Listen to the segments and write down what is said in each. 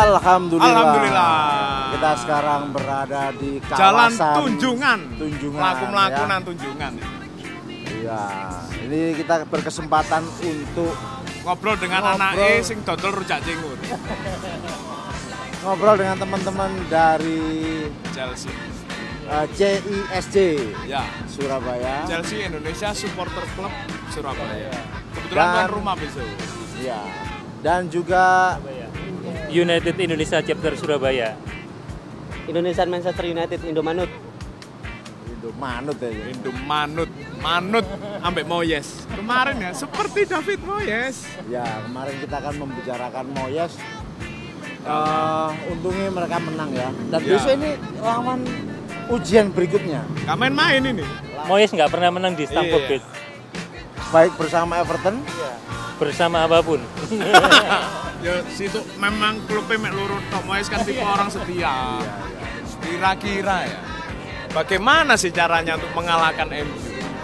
Alhamdulillah. Kita sekarang berada di Jalan kawasan Tunjungan. Melaku-melakunan ya. Tunjungan. Iya, ini kita berkesempatan untuk Ngobrol dengan anake sing dodol rujak cingur. ngobrol dengan teman-teman dari Chelsea. CISC Ya. Surabaya. Chelsea Indonesia Supporter Club Surabaya. Kebetulan Dan- tuan rumah besok. Iya. Dan juga United Indonesia Chapter Surabaya. Indonesian Manchester United Indomanut. Indomanut ya. Manut ambek Moyes. Kemarin ya seperti David Moyes. Ya, kemarin kita akan membicarakan Moyes. Untungnya mereka menang ya. Dan Ya. besok ini lawan ujian berikutnya. Gak main-main ini. Moyes nggak pernah menang di Stamford Iya. Bridge Baik bersama Everton. bersama apapun. Ya situ memang klubnya mek loro tok. Moyes kan tipe orang setia. Kira-kira ya. Bagaimana sih caranya untuk mengalahkan MU?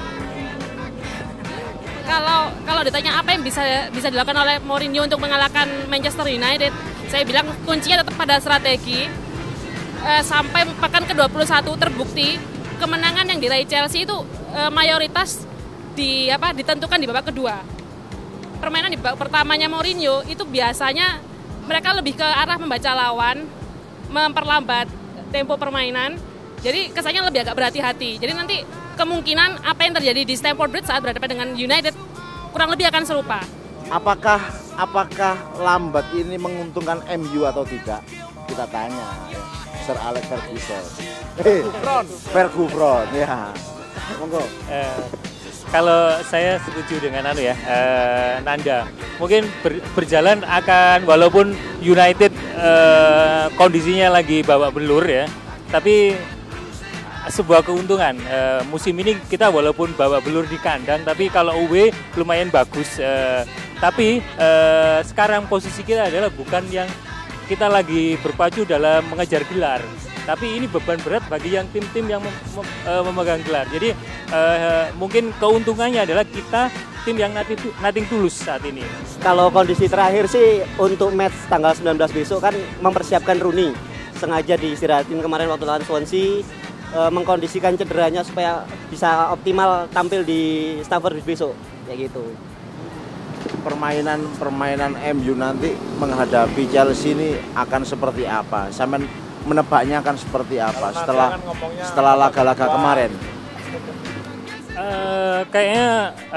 Kalau ditanya apa yang bisa dilakukan oleh Mourinho untuk mengalahkan Manchester United, saya bilang kuncinya tetap pada strategi. Sampai pekan ke-21 terbukti kemenangan yang diraih Chelsea itu mayoritas ditentukan di babak kedua. Permainan di babak pertamanya Mourinho itu biasanya mereka lebih ke arah membaca lawan, memperlambat tempo permainan. Jadi kesannya lebih agak berhati-hati. Jadi nanti kemungkinan apa yang terjadi di Stamford Bridge saat berhadapan dengan United kurang lebih akan serupa. Apakah lambat ini menguntungkan MU atau tidak? Kita tanya ya. Sir Alex Ferguson. Ferguson ya. Monggo. Kalau saya setuju dengan Nanda, mungkin berjalan akan walaupun United kondisinya lagi babak belur ya, tapi sebuah keuntungan. Musim ini kita walaupun babak belur di kandang, tapi kalau away lumayan bagus. Tapi sekarang posisi kita adalah bukan yang kita lagi berpacu dalam mengejar gelar, tapi ini beban berat bagi yang tim-tim yang memegang gelar. Jadi mungkin keuntungannya adalah kita tim yang nothing tulus saat ini. Kalau kondisi terakhir sih untuk match tanggal 19 besok kan mempersiapkan Rooney. Sengaja diistirahatin kemarin waktu lawan Swansea, mengkondisikan cederanya supaya bisa optimal tampil di Stamford Bridge besok. Kayak gitu. Permainan MU nanti menghadapi Chelsea ini akan seperti apa? Sampai menebaknya akan seperti apa setelah laga-laga kemarin? Kayaknya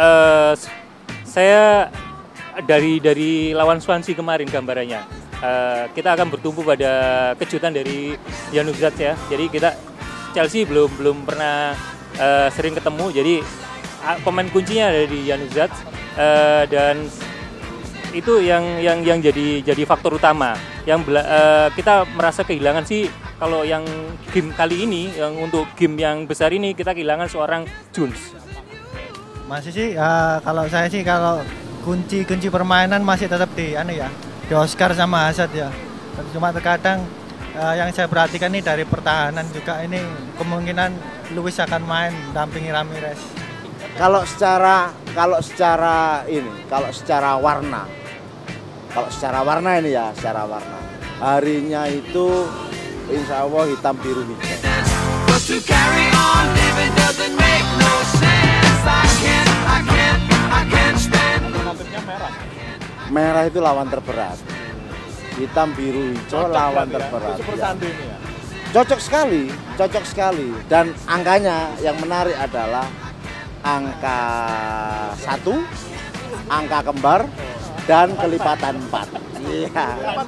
saya dari lawan Swansea kemarin gambarannya. Kita akan bertumpu pada kejutan dari Januzaj ya. Jadi Chelsea belum pernah sering ketemu. Jadi pemain kuncinya ada di Januzaj dan itu yang jadi faktor utama. Yang kita merasa kehilangan sih kalau yang game kali ini, yang untuk game yang besar ini kita kehilangan seorang Jones. Masih sih kalau saya sih kalau kunci permainan masih tetap di Oscar sama Hazard ya. Cuma terkadang yang saya perhatikan nih dari pertahanan juga ini kemungkinan Luis akan main dampingi Ramirez. Kalau secara warna ini ya, secara warna. Harinya itu insya Allah hitam biru hijau. Merah itu lawan terberat. Hitam biru hijau lawan terberat. Ya. Cocok sekali. Dan angkanya yang menarik adalah angka 1, angka kembar, dan kelipatan 4. Iya.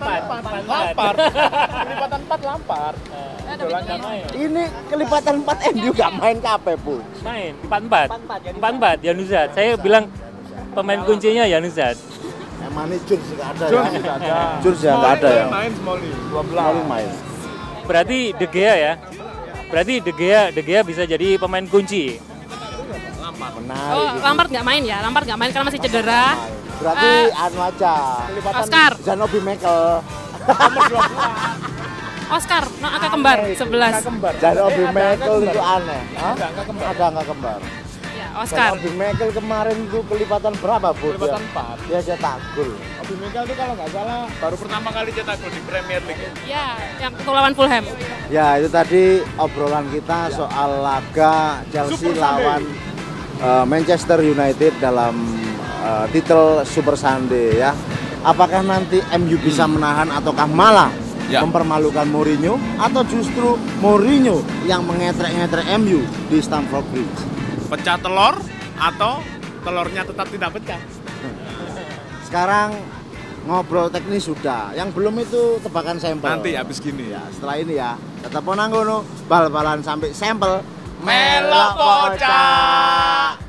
Kelipatan 4 Lampard. Ini kelipatan 4 MU gak main kape pun. Main 4-4 Januzaj. Saya bilang pemain kuncinya Januzaj. Emang ini Jurs gak ada Jones ya? tidak ada. Jurs ya gak ada ya? Main Smalley 12. Smalling main. Berarti De Gea ya. Berarti De Gea bisa jadi pemain kunci. Menarik. Lampard nggak main ya? Lampard nggak main karena masih cedera. Berarti anu aja. Oscar. Zanobi Michael. Oscar, angka kembar 11. Zanobi Michael itu aneh. Hah? Ada angka kembar. Ya. Oscar. Obi Mikel kemarin itu kelipatan berapa, Bu? Kelipatan 4. Dia cetak gol. Obi Mikel itu kalau nggak salah baru pertama kali cetak gol di Premier League. Ya, yang untuk lawan Fulham. Ya, itu tadi obrolan kita soal laga Chelsea Super lawan Manchester United dalam titel Super Sunday ya. Apakah nanti MU bisa menahan ataukah malah mempermalukan Mourinho, atau justru Mourinho yang mengetrek-ngetrek MU di Stamford Bridge? Pecah telur atau telurnya tetap tidak pecah? Sekarang ngobrol teknis sudah, yang belum itu tebakan sampel. Nanti habis gini Ya, setelah ini ya, tetap nanggono bal-balan sampai sampel melok kocak.